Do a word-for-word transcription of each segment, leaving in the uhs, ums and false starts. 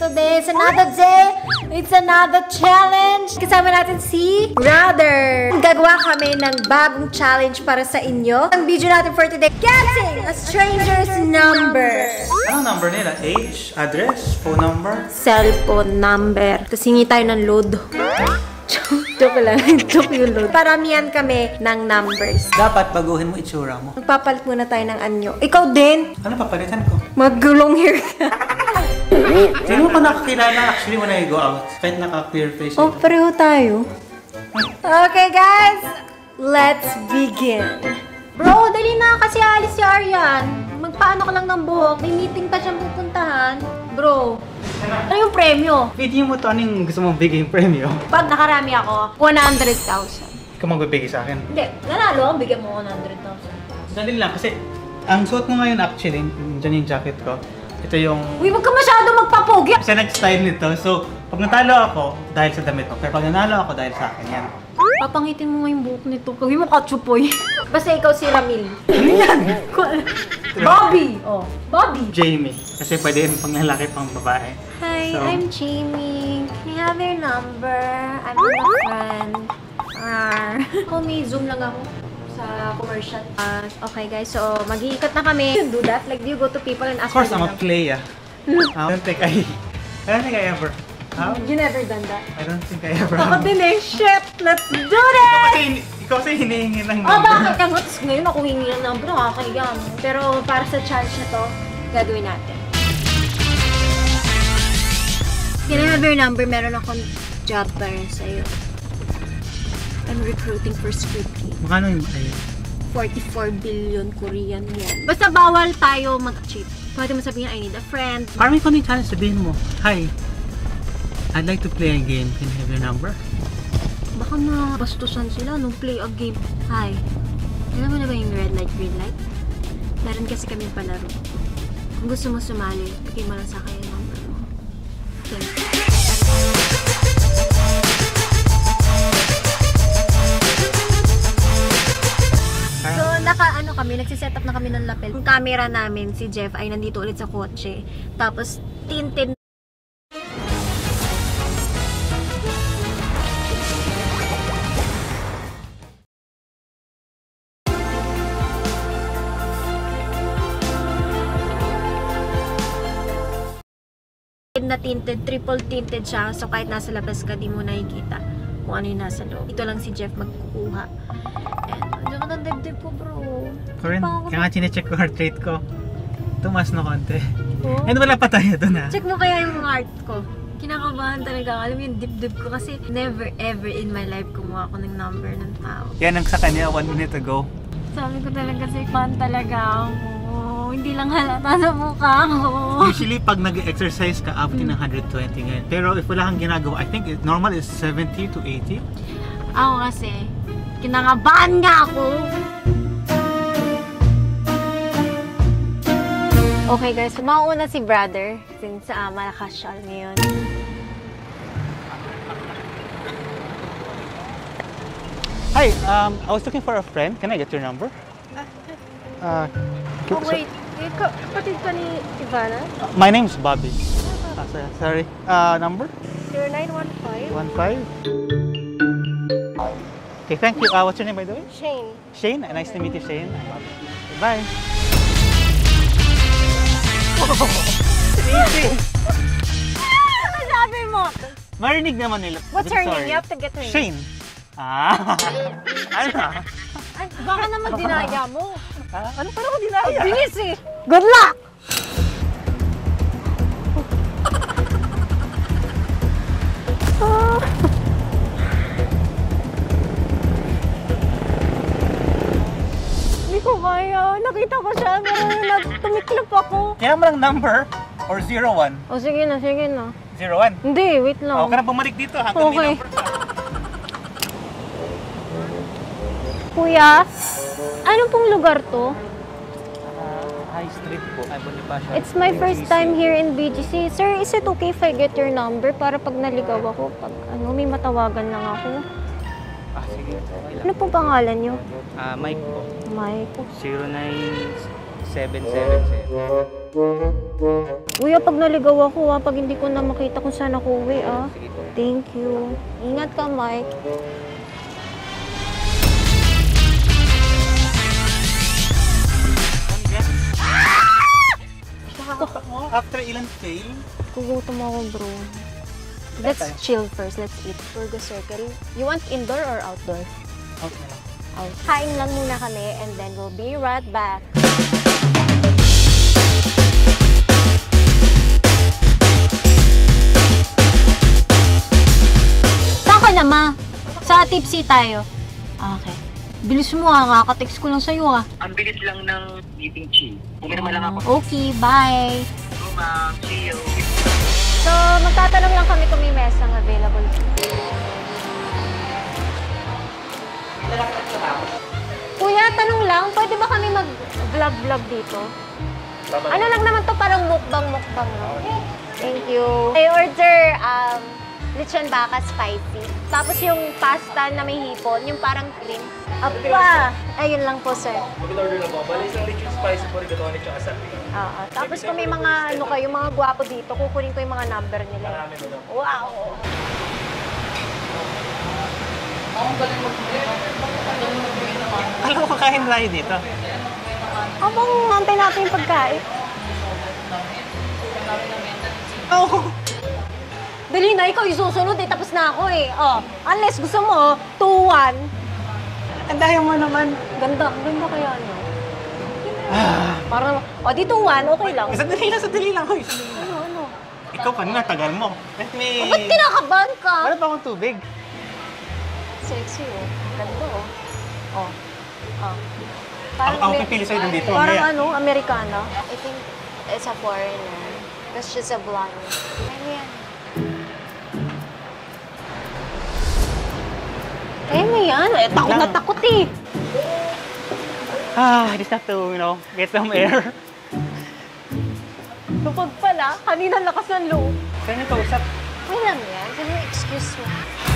today. It's another day. It's another challenge. Kasama natin si Brother. Gagawa kami ng bagong challenge para sa inyo. Ang video natin for today, guessing a stranger's number. Anong number nila? Age, address, phone number? Cellphone number. Tapos hingi tayo ng load. Joke lang. Joke yung load. Paramihan kami ng numbers. Dapat baguhin mo itsura mo. Magpapalit muna tayo ng anyo. Ikaw din. Ano papalitan ko? Mag-long hair ka. Sino mo pa nakakilala actually when I go out? Kahit naka-clear face. Oh, pareho tayo. Okay, guys. Let's begin. Bro, dali na kasi alis si Aryan. Magpaano ka lang ng buhok. May meeting pa siyang pupuntahan. Bro, ano yung premyo? Video mo to, anong gusto mong bigay yung premyo? Pag nakarami ako, one hundred thousand. Ikaw magbibigay sa akin? Hindi, nanalo ako, bigyan mo one hundred thousand. Dali lang kasi ang suot mo ngayon actually, dyan yung jacket ko. Ito yung... Uy, wag ka masyado magpapogi! Kasi nag-style nito. So, pag natalo ako, dahil sa damit ko. Pero pag nanalo ako, dahil sa akin yan. Papangitin mo nga yung buhok nito. Gawin mo katsupoy. Basta ikaw si Ramil. Ano yan? Bobby! Oh, Bobby! Jamie. Kasi pwede yung pang lalaki, pang babae. Hi, So, I'm Jamie. Can I have your number? I'm with a friend. Ah, uh, may Zoom lang ako sa commercial. Uh, okay guys, so mag-iikot na kami. You do that? Like, do you go to people and ask Of course, for I'm them? a player. I don't think I... I don't think I ever... How? You never done that? I don't think I ever... Ako din eh. Shit! Let's do Ikaw this! kasi, ikaw kasi hinihingi ng Oh, number. bakit? Ang gusto ngayon ako hingi ng number. Nakakahiya mo. Pero para sa challenge na to, gagawin natin. Can I have your number? Meron akong job para sa'yo. I'm recruiting for scripting. Magkano yung ay? forty-four billion Korean yen. Basta bawal tayo mag-cheat. Pwede mo sabihin, I need a friend. Parang may konting challenge, sabihin mo, hi, I'd like to play a game. Can I have your number? Baka na bastusan sila nung play a game. Hi. Alam mo na ba yung red light, green light? Meron kasi kaming palaro. Kung gusto mo sumali, bigay mo lang sa akin yung number mo. Okay. So, naka-ano kami, nagsiset up na kami ng lapel. Yung camera namin, si Jeff, ay nandito ulit sa kotse. Tapos, tinted na tinted, triple tinted siya. So kahit nasa labas ka, di mo nakikita kung ano yung nasa loob. Ito lang si Jeff magkukuha. And, ano ka ng dibdib ko, bro? Corinne, kaya nga chinecheck ko heart rate ko. Tumas na konti. Oh? And wala pa tayo doon ha. Check mo kaya yung heart ko. Kinakabahan talaga. Alam mo yung dibdib ko kasi never ever in my life kumuha ako ng number ng tao. Yan ang sa kanya, one minute ago. Sabi ko talaga si fan talaga ako. Hindi lang halata sa mukha ko. Usually, pag nag-exercise ka, abutin ng one hundred twenty ngayon. Pero if wala kang ginagawa, I think it, normal is seventy to eighty. Ako kasi, kinakabahan nga ako. Okay guys, so mauuna si Brother since uh, malakas siya ngayon. Hi, um, I was looking for a friend. Can I get your number? Uh, Oh wait, eh, ka kapatid ka ni Ivana? Uh, my name's Bobby. Ah, sorry. sorry. Uh, number? zero nine one five. one five. Okay, thank you. Uh, what's your name by the way? Shane. Shane. Nice to meet you, Shane. Bye. Easy. Ano sabi mo? Marinig naman nila. What's her name? You have to get her name. Shane. Ah. Ano? Ay, baka naman dinaya mo. Ah, ano pa ako dinaya? Bilis eh. Good luck! Ah. Hindi ko kaya. Nakita ko siya, pero tumiklop ako. Kaya mo lang number or zero one? O sige na, sige na. zero one? Hindi, wait lang. Huwag ka na bumalik dito hanggang Okay. may number ka. Kuya, ano pong lugar to? Uh, high Street po. Ay, Bonifacio. It's my first time here in B G C. Sir, is it okay if I get your number para pag naligaw ako, pag ano, may matawagan lang ako? Ah, sige. Okay lang. Ano pong pangalan niyo? Ah, Mike po. Mike. zero nine seven seven seven. Kuya, pag naligaw ako ah, pag hindi ko na makita kung saan ako uwi ah. Thank you. Ingat ka, Mike. After ilang fail? Gugutom ako, bro. Let's chill first. Let's eat. Burger circle. You want indoor or outdoor? Out na lang. Out. Kain lang muna kami and then we'll be right back. Saan ka na, ma? Sa tipsy tayo. Okay. Bilis mo ah, kaka-text ko lang sa'yo ah. Ang bilis lang ng meeting chill. Pumirma lang ako. Okay, bye. Go, ma'am. See you. So, magtatanong lang kami kung may mesang available. Kuya, tanong lang, pwede ba kami mag-vlog-vlog dito? Ano lang naman to, parang mukbang-mukbang, no? Thank you. I order um, lechon baka spicy. Tapos yung pasta na may hipon, yung parang cream. Apa! Ayun lang po, sir. Mag-order na po. Bali isang lechon spicy po rin gatoon at asabi. Oo. Tapos kung may mga, ano kayo, mga gwapo dito, kukunin ko yung mga number nila. Marami mo daw. Wow! Alam mo, kakain tayo dito. Habang nantay natin yung pagkain. Oh! Dali na, ikaw yung susunod eh. Tapos na ako eh. Oh, unless gusto mo, two one. Ang daya mo naman. Ganda, ganda kaya ano. Parang, o di two one, okay lang. Sandali lang, sandali lang. Hoy, sandali lang. Ano, ano? Ikaw kanina, tagal mo. Let me... Oh, ba't kinakabahan ka? Wala pa akong tubig. Sexy oh. Ganda oh. Oh. Oh. Ako, ako may- pipili sa'yo dun dito. Parang mamaya. ano, Americana. I think it's a foreigner. Because she's a blonde. Ano yan? Eh, may yan. Eh, takot na Lang. takot eh. Ah, I just have to, you know, get some air. Kapag pala, kanina lakas ng loob. Kaya niyo kausap. May lang yan. Can you excuse me?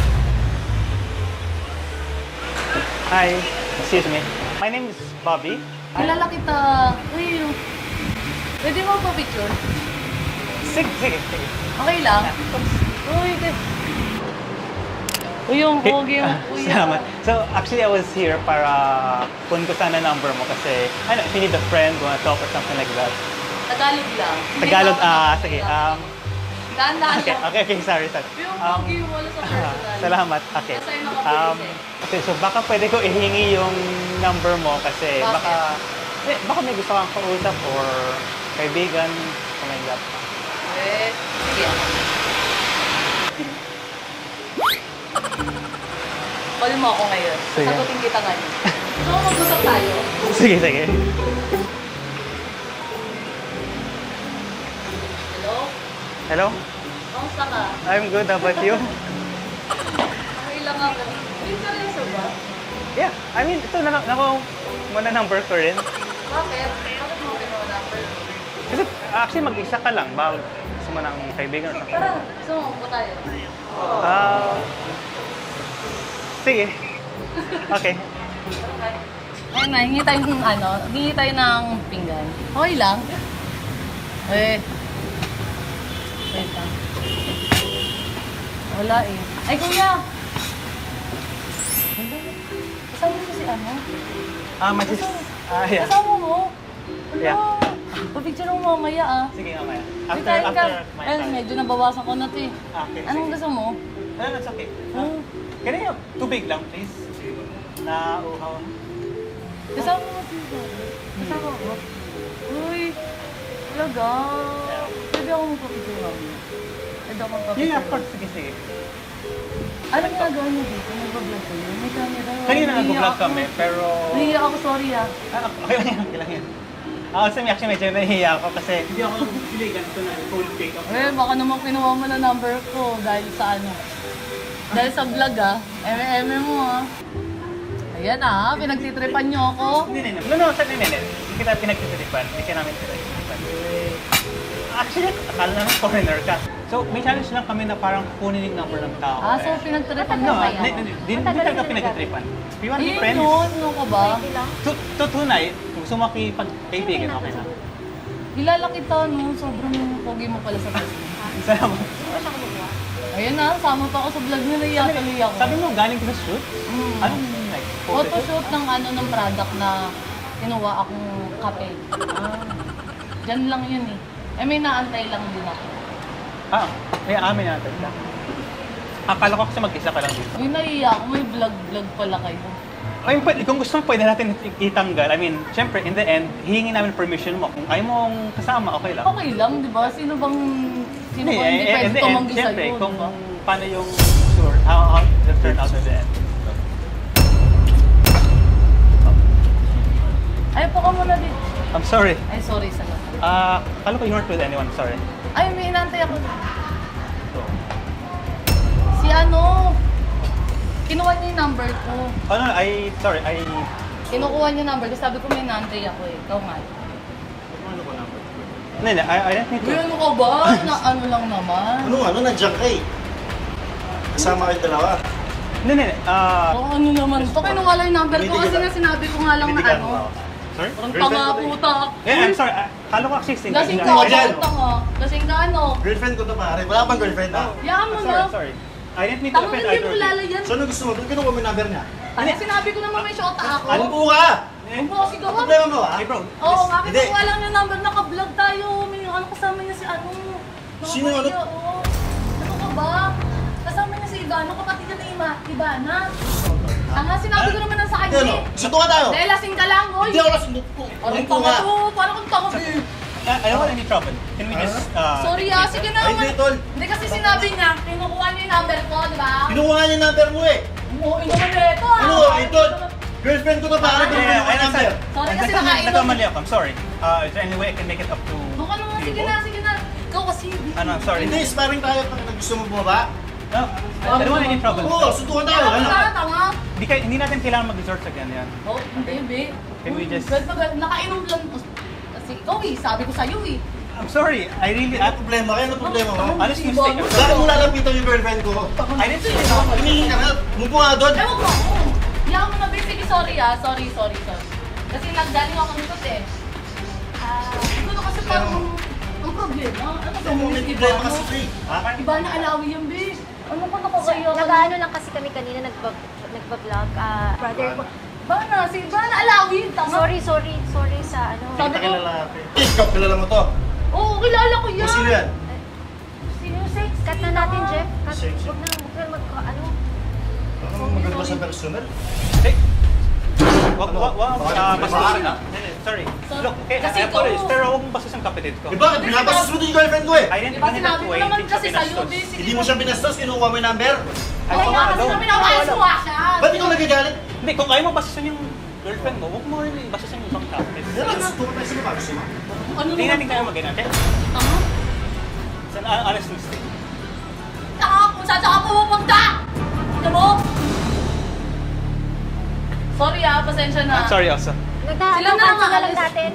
Hi, excuse me. My name is Bobby. Kilala kita. Uy, pwede mo pa picture? Sige, sige, sige. Okay lang. Uy, te. Uy, yung pogi yung kuya. Salamat. So, actually, I was here para kunin ko sana number mo kasi, I know, if you need a friend, wanna talk or something like that. Tagalog lang. Tagalog, ah, sige. Um, Dahan-dahan okay, lang. okay, okay, sorry, sorry. Yung Um, pogi wala sa ah, personal. salamat, okay. Nasa iyo nakapulis Um, eh. okay, so baka pwede ko ihingi yung number mo kasi Bakit? baka, eh, baka may gusto kang kausap or kaibigan, something like that. Eh, sige. Call mo ako ngayon. Sige. Sagutin kita ngayon. Gusto mo mag-usap tayo? Sige, sige. Hello? Hello? Kamusta ka? I'm good, how about you? Okay lang ako. Hindi seryoso ba? Yeah, I mean, ito, na nakuha mo na number ko rin. Bakit? Bakit mo kinuha number? Kasi actually mag-isa ka lang, ba gusto mo ng kaibigan or something? Tara, gusto mo po tayo. Ah, sige. Okay. Ayun na, hingi tayo ng ano, hingi tayo ng pinggan. Okay lang. Eh. Wait lang. Wala eh. Ay, kuya! Kasama mo si ano? Ah, my sis... Ah, yeah. Kasama mo? Wala. Yeah. Papicture mo mamaya ah. Sige nga, Maya. May After, kain ka. after my Ay, time. medyo nabawasan ko na to eh. Ah, okay, Anong sige. gusto mo? No, no, it's okay. Oh. Can I have tubig lang, please? Na uhaw. Kasama mo si Kasama mo? Uy, talaga. Pwede ako magpapicture mamaya. Pwede ako magpapicture. Yeah, of course. Sige, sige. Anong ginagawa niyo dito? Nag-vlog kayo? May camera. Kanina Nahiya nag-vlog ako. kami, pero... Nahiya ako, sorry ah. Ah, okay lang yan, okay lang yan. Ako kasi actually medyo nahihiya ako kasi hindi ako bili ganito na full fake ako. Eh, baka naman kinuha mo na number ko dahil sa ano. Dahil sa vlog ah. Eme-eme mo ah. Ayan ah, pinagtitripan niyo ako. Hindi, hindi, hindi. No, no, sorry, hindi, hindi. Hindi kita pinagtitiripan. Hindi ka namin pinagtitiripan. Actually, akala namin foreigner ka. So, may challenge lang kami na parang kunin yung number ng tao. Ah, so eh. pinagtripan No, mo kayo? hindi, hindi, hindi, hindi talaga pinagtitripan. If you want to be Ayun friends, yun, ano ka ba? to, to tonight, kung gusto mo makipag-kaibigan, okay na. Kilala kita, no? Sobrang pogi mo pala sa vlog mo. Salamat. Hindi ko siya kumukuha. Ayun na, sama pa ako sa vlog niya, naiyak tuloy ako. Sabi mo, galing ka sa shoot? Mm. Anong like, Photoshoot ng ano ng product na kinuha akong kape. Ah. Diyan lang yun eh. Eh may naantay lang din ako. Ah, may amin natin lang. Akala ko kasi mag-isa ka lang dito. Uy, naiiyak ako. May vlog-vlog pala kayo. Ay, pwede, kung gusto mo, pwede natin itanggal. I mean, syempre, in the end, hihingi namin permission mo. Kung ayaw mong kasama, okay lang. Okay lang, di ba? Sino bang... Sino Hindi, bang hindi eh, pwede in the end, tumanggi sa'yo, syempre, di kung ba? paano yung sure, how, how it turn out in the end. Ay, po ka muna dito. I'm sorry. Ay, sorry sa lahat. Ah, uh, akala ko you weren't with anyone, sorry. Ay, may inantay ako. Si ano, kinuha niya yung number ko. Oh no, I, sorry, I... Kinukuha niya yung number ko. Sabi ko may inantay ako eh. Ikaw nga. Ano ko number? Hindi, hindi, I, I don't need Uy, to. ano ka ba? Na ano lang naman. Ano, ano, nandiyan ka eh. Kasama kayo dalawa. Hindi, hindi, ah... Oh, ano naman to? Kinuha lang yung number ko kasi nga sinabi ko nga lang na Binitigan ano. mo ako. Sorry? Parang tanga puta. Yeah, I'm sorry. Akala ko kasi single. Lasing ka, Ikaw, bakit Jan. tanga? Lasing ka ano? Girlfriend ko to pare. Wala pang girlfriend ha. Yaan mo Sorry, na. sorry. I didn't mean to Tanga offend hindi either mo of you. lalayan. So ano gusto mo? Doon kinuha mo yung number niya. Tanga sinabi ko naman may shota ako. Ano po ka? Ano po kasi Ang gawa? problema mo ha? Hey bro, Oo, nga Hindi. kinuha lang yung number, naka-vlog tayo. May ano kasama niya si ano. Sino ano? Nakakaya, oo. Ano ka ba? Kasama niya si Ivana, kapatid niya ni Ima, Ivana. Tanga, sinabi ko naman na sa Hindi kanya ano? eh. Sundo ka tayo. Dahil lasing ka lang, oy. Hindi ako nasundot ko. Parang Ano po tanga ka? to, parang kang tanga eh. I, I don't want any trouble. Can we just, uh... Sorry ah, sige na. Ay, hindi, tol. Hindi kasi sinabi niya, kinukuha niya yung number ko, di ba? Kinuha niya yung number mo eh. Oo, inuman na ito ah. Ano? Ito. Girlfriend ko to pare. Yeah, Kinuha yeah, yung I number. understand. Sorry kasi Nagkamali- nakainom. Nagkamali ako, I'm sorry. Uh, is there any way I can make it up to... Baka naman, to you sige both? na, sige na. Ikaw kasi. Ano, sorry. Hindi, sparring tayo pag gusto mo bumaba. No, I don't want any trouble. Oo, sundukan tayo. Ano Ano? ka, tanga? Hindi, kay- hindi natin kailangan mag-resort sa ganyan. Oh, hindi, be. Can we just- Well, pag nakainom lang. Kasi ikaw eh, sabi ko sa'yo eh. I'm sorry, I really... Ano I, problema? Kaya ano problema mo? honest mistake. I'm Bakit sorry. mo lalapitan yung girlfriend ko? I didn't say that. Humingi ka na. Mupo nga doon. Ewan ko ako. Iyaw mo na, be. Sige, sorry ah. Sorry, sorry, sorry. Kasi nagdaling ako nito eh. Ah, siguro kasi parang ang problema. Ano Ito mo may problema kasi free. Ha? Iba na alawi yan, be. Ano ka nakakaya ka? Nag-ano lang kasi kami kanina, nagba- nagba-vlog. Ah, brother ko. Bana, si Bana alawi. Tama. Sorry, sorry, sorry sa ano. Sabi Kita ko, kilala natin. Ikaw, kilala mo to. oo, kilala ko yan. O sino yan? Sino sex? Cut na natin, Jeff. Cut. Sexy. Huwag na, huwag na mag, ano. Ano maganda sa personal? Hey! Wag, wag, wag, uh, bastusin ah. Sorry. Look, okay, Kasi I apologize, ikaw- pero huwag mong bastusin kapatid ko. Eh bakit? Binabasos mo din yung girlfriend ko eh. I didn't Diba mean it sinabi that ko way. naman Hindi siya kasi sa'yo, pinastos. be. Sige Hindi mo po. siya pinastos, kinuha mo yung number. I Oo saw nga, her kasi alone. namin nakasuha siya. Ba't ikaw nagagalit? Hindi, kung ayaw mo bastusin yung girlfriend mo, huwag mo rin bastusin yung ibang tao. Hindi na, gusto ko tayo sa baba. Gusto mo? Ano Hindi naman natin to? kaya mag-ganyan, okay? Tama? It's an honest mistake. Tama, kung saan saan ka pupunta! Ano mo? Sorry ah, pasensya na. I'm sorry also. Nagda- Sila na cancel nga, na lang alis. natin.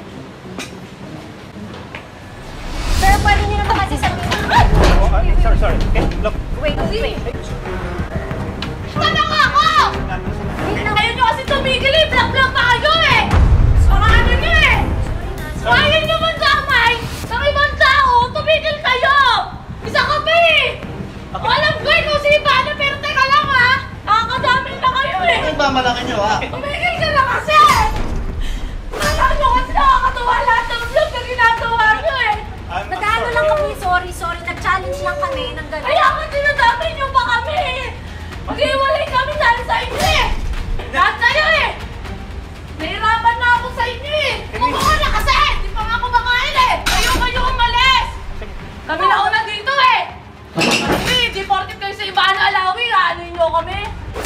Sir, pwede niyo naman kasi sabihin. Oh, uh, sorry, sorry. Okay, look. Wait, Kasi, wait. tama nga ako! Ayaw nyo kasi tumigil eh, vlog-vlog pa kayo eh! Mga ano nyo eh! Ayaw nyo man damay ng ibang tao, tumigil kayo! Isa ka pa eh! Alam ko eh kung si Ivana, pero teka lang ha! Nakakadami na kayo eh! Ano ba malaki nyo ha? Tumigil ka na kasi! Alam nyo kasi nakakatuwa lahat ng vlog na ginagawa nyo eh! I'm, I'm Nag-ano sorry. lang kami, sorry, sorry. Nag-challenge lang kami ng gano'n. Kaya nga dinadami nyo pa kami eh! Mag-iwalay kami dahil sa inyo eh! Lahat kayo eh! Nahirapan na ako sa inyo eh! Kumuha na kasi! Di pa nga ako makain eh! Kayo kayo umalis! Kami na una dito eh! Kasi di porket kayo sa Ivana Alawi, ano nyo kami?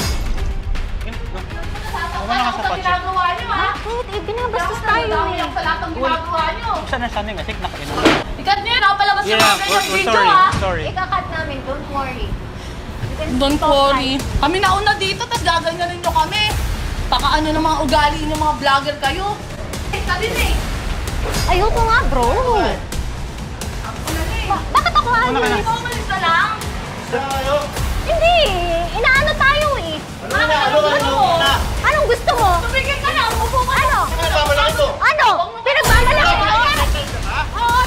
Nasasaktan ako sa ginagawa nyo ha? Bakit? Eh, binabastos tayo Dami eh. lang sa lahat ng ginagawa nyo! Sana sana nga, take nakainom. Ikat nyo yun, napalabas Yeah, na namin we're, yung we're video sorry, ha! sorry. Ikakat namin, don't worry. You can Don't stop worry. fight. Kami na una dito, tapos gaganyanin nyo kami. Baka ano ng mga ugali nyo, mga vlogger kayo. Eh, sabi na eh. Ayoko nga, bro. Ang una na eh. Ba- bakit ako ano Una ka na. eh? Ikaw umalis na lang. Saan kayo? Hindi, inaano tayo eh. Ano na? Ano ka? Ano na? Anong gusto mo? Tumigil ka na, umupo ka. Ano? Ano ba malaki to? Ano? Pinagmamalaki mo? Oo,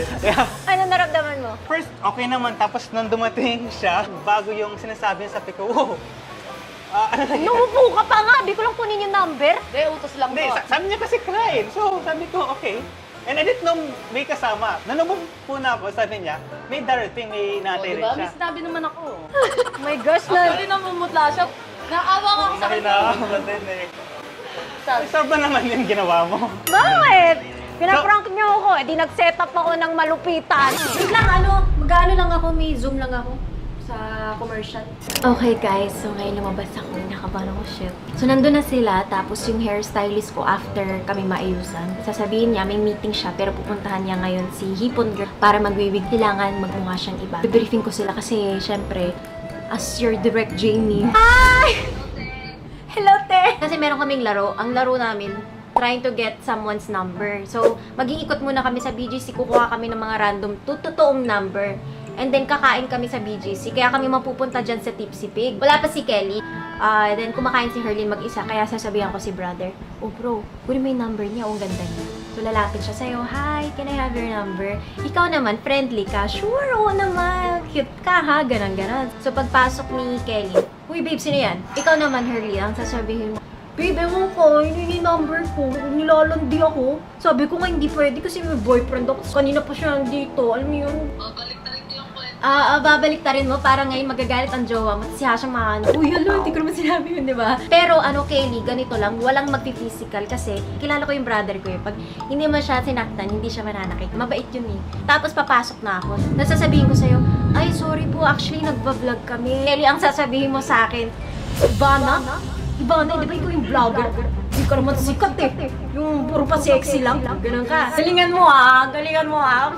Yeah. Ano naramdaman mo? First, okay naman. Tapos nung dumating siya, bago yung sinasabi niya sa pico, wow! Ah, ano na yun? Numupo ka pa nga! Sabi ko lang kunin yung number. Hindi, utos lang Hindi, to. sa- sabi niya kasi crime. So, sabi ko, okay. And I didn't know may kasama. Nanumupo na ako, sabi niya, may darating, may Oh, natay rin diba? siya. May sinabi naman ako. Oh my gosh, na. Actually, namumutla siya. Naawa ko sa kanya. Mahina ka din eh. Sorba naman yung ginawa mo. Bakit? Pinaprank niyo ako. Eh, di nag-set up ako ng malupitan. Wait lang, ano, mag-ano lang ako, may zoom lang ako sa commercial. Okay guys, so ngayon lumabas ako, nakabahan ako shit. So nandun na sila, tapos yung hairstylist ko after kami maayusan. Sasabihin niya, may meeting siya, pero pupuntahan niya ngayon si Hipon Girl para magwiwig. Kailangan magmukha siyang iba. Briefing ko sila kasi, syempre, as your direct Jamie. Hi! Hello, te! Kasi meron kaming laro. Ang laro namin, trying to get someone's number. So, mag-iikot muna kami sa B G C, kukuha kami ng mga random, totoong number. And then, kakain kami sa B G C. Kaya kami mapupunta dyan sa Tipsy Pig. Wala pa si Kelly. Uh, then, kumakain si Herlene mag-isa. Kaya sasabihan ko si brother, oh bro, kunin mo yung number niya. Oh, ang ganda niya. So, lalapit siya sa'yo, hi, can I have your number? Ikaw naman, friendly ka. Sure, oo naman. Cute ka, ha? Ganon-ganon. So, pagpasok ni Kelly, uy, babe, sino yan? Ikaw naman, Herlene, ang sasabihin mo, babe, ewan ko, yun yung number ko. Nilalandi ako. Sabi ko nga, hindi pwede kasi may boyfriend ako. Kanina pa siya dito. Alam mo yun? Ah, uh, babalik ta rin mo para ngayon magagalit ang jowa mo. Kasi hasyang maano. Uy, hello, hindi ko naman sinabi yun, di ba? Pero ano, Kelly, ganito lang, walang magpi-physical kasi kilala ko yung brother ko eh. Pag hindi mo siya sinaktan, hindi siya mananakit. Mabait yun eh. Tapos papasok na ako. Nasasabihin ko sa'yo, ay, sorry po, actually nagba-vlog kami. Kelly, ang sasabihin mo sa akin, Ivana? Ivana, di ba ikaw yung vlogger? Hindi ka naman sikat eh. Yung puro pa sexy lang. Ganun ka. Galingan mo ah. Galingan mo ah.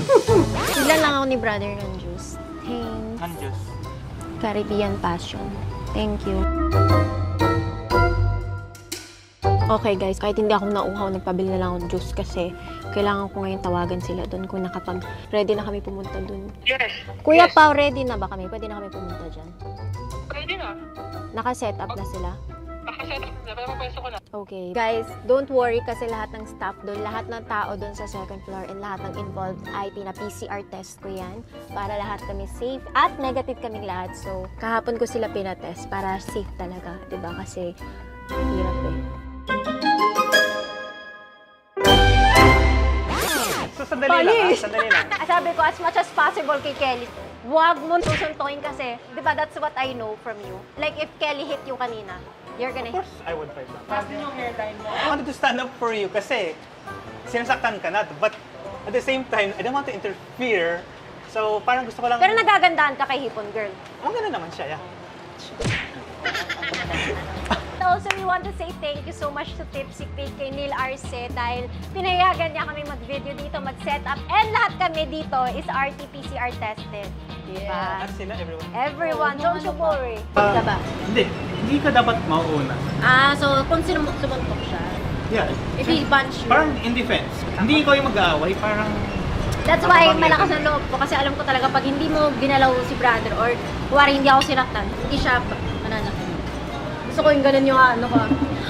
Sila lang ako ni brother ng juice. Thanks. Ang Diyos. Caribbean Passion. Thank you. Okay guys, kahit hindi ako nauhaw, nagpabili na lang ako ng juice kasi kailangan ko ngayon tawagan sila doon kung nakapag ready na kami pumunta doon. Yes. Kuya yes. Pao, ready na ba kami? Pwede na kami pumunta dyan. Pwede na. Naka-set up na sila? Nakaset up na, pero pwesto ko na. Okay. Guys, don't worry kasi lahat ng staff doon, lahat ng tao doon sa second floor and lahat ng involved ay pina-P C R test ko yan para lahat kami safe at negative kaming lahat. So, kahapon ko sila pinatest para safe talaga, diba? Kasi hirap eh. So, sandali lang ha, sandali lang. Sabi ko, as much as possible kay Kelly, huwag mo susuntuin kasi, di ba, that's what I know from you. Like, if Kelly hit you kanina, you're gonna Of hit. course, I would fight back. I wanted to stand up for you kasi sinasaktan ka na. But at the same time, I don't want to interfere. So, parang gusto ko lang... Pero nagagandahan ka kay Hipon Girl. Ang ganda naman siya, yeah. Also, we want to say thank you so much to Tipsy Pig kay Neil Arce dahil pinayagan niya kami mag-video dito, mag-set up, and lahat kami dito is R T P C R tested. Diba? At sila, everyone. Everyone, don't you worry. Ah, Diba? Hindi, hindi ka dapat mauuna. Ah, so kung sino sumuntok siya, Yeah. if he punch you. Parang in defense. Hindi ikaw yung mag-aaway, parang... That's why malakas ang loob ko kasi alam ko talaga pag hindi mo ginalaw si brother or kuwari hindi ako sinaktan, hindi siya mananakit. Gusto ko yung ganun yung ano ko.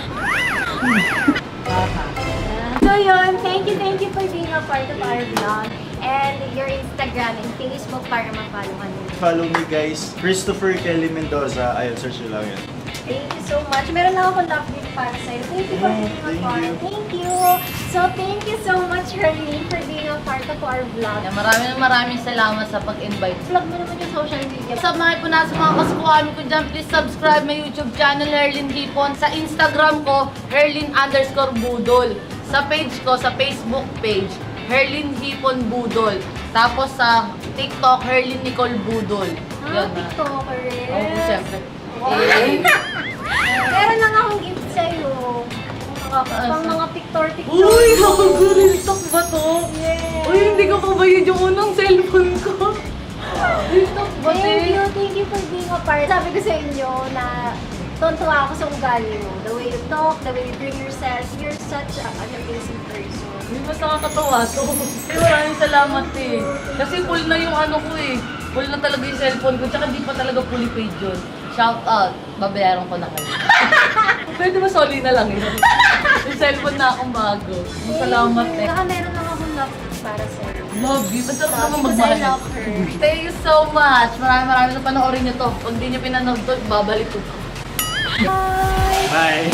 So yun, thank you, thank you for being a part of our vlog. And your Instagram and Facebook para ma-follow ka nyo. Follow me guys, Christopher Kelly Mendoza. Ayun, search nyo lang yun. Thank you so much. Meron lang akong love gift para sa'yo. Thank you for Oh, being a thank part. you. Thank you. So thank you so much, Herlene, for being a part of our vlog. Yeah, maraming maraming salamat sa pag-invite. Vlog mo naman yung social media. Sa mga po nasa mga kasukuhan ko dyan, please subscribe my YouTube channel, Herlene Hipon. Sa Instagram ko, Herlene underscore Budol. Sa page ko, sa Facebook page, Herlene Hipon Budol. Tapos sa TikTok, Herlene Nicole Budol. Ah, TikToker rin. Oo, oh, siyempre. Wow. Eh, Meron lang akong gift sa'yo. Pang mga pictor-pictor. Uy, nakag-real talk ba to? Yes. Uy, hindi ko kabayad yung unang cellphone ko. Real talk ba, Thank te? you, thank you for being a part. Sabi ko sa inyo na tontuwa ako sa ugali mo. The way you talk, the way you bring yourself. You're such a, an amazing person. Hindi mas nakakatawa to. Eh, maraming salamat eh. Kasi full na yung ano ko eh. Full na talaga yung cellphone ko. Tsaka di pa talaga fully paid yun. Shout out. Babayaran ko na kayo. Pwede ba soli na lang yun? Yung cellphone na akong bago. Salamat eh. Saka meron lang akong love para sa'yo. Love you. Masarap naman magmahal. I love her. Thank you so much. Maraming maraming na panoorin nyo to. Pag di nyo pinanood to, babalik ko. Bye!